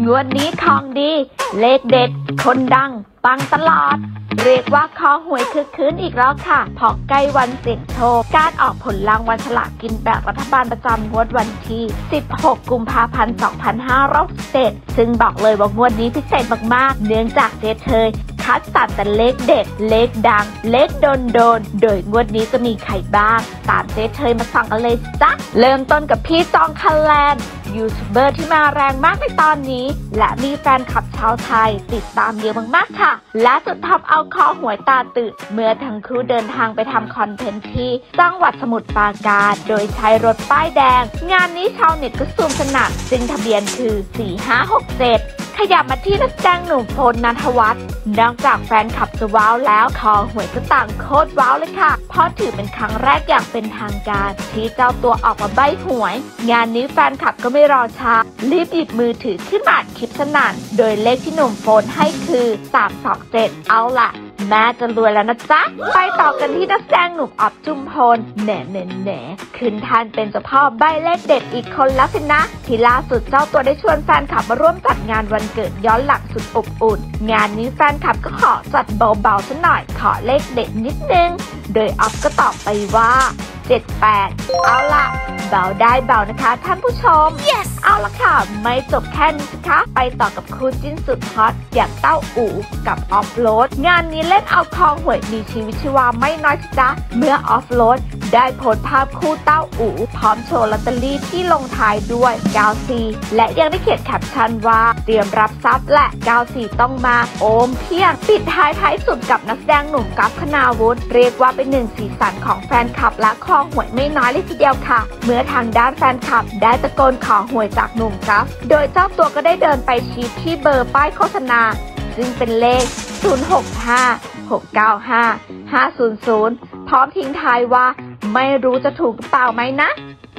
งวดนี้ของดีเลขเด็ดคนดังปังตลอดเรียกว่าคอหวยคึกคืนอีกแล้วค่ะพอใกล้วันเสี่ยงโชคการออกผลรางวัลฉลากกินแบ่งรัฐบาลประจำงวดวันที่16กุมภาพันธ์2567ซึ่งบอกเลยว่างวดนี้พิเศษมากๆเนื่องจากเจ๊เธยคัดสรรแต่เลขเด็ดเลขดังเลขโดนโดยงวดนี้จะมีใครบ้างตามเจ๊เธยมาฟังกันเลยจ้ะเริ่มต้นกับพี่จองคันแลนด์ยูทูบเบอร์ที่มาแรงมากในตอนนี้และมีแฟนคลับชาวไทยติดตามเยอะมากๆค่ะและสุดทำเอาคอหวยตาตื่นเมื่อทั้งคู่เดินทางไปทำคอนเทนต์ที่จังหวัดสมุทรปราการโดยใช้รถป้ายแดงงานนี้ชาวเน็ตก็ซูมสนั่นซึ่งทะเบียนคือ4567ขยับมาที่นักแสดงหนุ่มโฟนณัฐวัฒน์นอกจากแฟนคลับจะว้าวแล้วคอหวยก็ต่างโคตรว้าวเลยค่ะเพราะถือเป็นครั้งแรกอย่างเป็นทางการที่เจ้าตัวออกมาใบ้หวยงานนี้แฟนคลับก็ไม่รอช้ารีบหยิบมือถือขึ้นมาอัดคลิปสนั่นโดยเลขที่หนุ่มโฟนให้คือ327เอาล่ะแม่จะรวยแล้วนะจ๊ะไปต่อกันที่นักแสดงหนุ่มอ๊อฟจุมพลแหน่ขึ้นท่านเป็นเจ้าพ่อใบ้เลขเด็ดอีกคนแล้วสินะที่ล่าสุดเจ้าตัวได้ชวนแฟนคลับมาร่วมจัดงานวันเกิดย้อนหลังสุดอบอุ่นงานนี้แฟนคลับก็ขอจัดเบาๆซะหน่อยขอเลขเด็ดนิดนึงโดยอ๊อฟก็ตอบไปว่า78เอาล่ะเบาได้เบานะคะท่านผู้ชม yes เอาล่ะค่ะไม่จบแค่นี้สิคะไปต่อกับคู่จิ้นสุดฮอตอย่างเต้าอู๋กับออฟโรดงานนี้เล่นเอาคอหวยมีชีวิตชีวาไม่น้อยจ้ะเมื่อออฟโรดได้โพสต์ภาพคู่เต้าอู๋พร้อมโชว์ลอตเตอรี่ที่ลงท้ายด้วย94และยังได้เขียนแคปชั่นว่าเตรียมรับทรัพย์และ94ต้องมาโอมเพียงปิดท้ายสุดกับนักแสดงหนุ่มกัฟคณาวุฒิเรียกว่าเป็นหนึ่งสีสันของแฟนคลับและคอหวยไม่น้อยเลยทีเดียวค่ะเมื่อทางด้านแฟนคลับได้ตะโกนขอหวยจากหนุ่มกัฟโดยเจ้าตัวก็ได้เดินไปชี้ที่เบอร์ป้ายโฆษณาซึ่งเป็นเลข065 695 500พร้อมทิ้งท้ายว่าไม่รู้จะถูกหรือเปล่าไหมนะ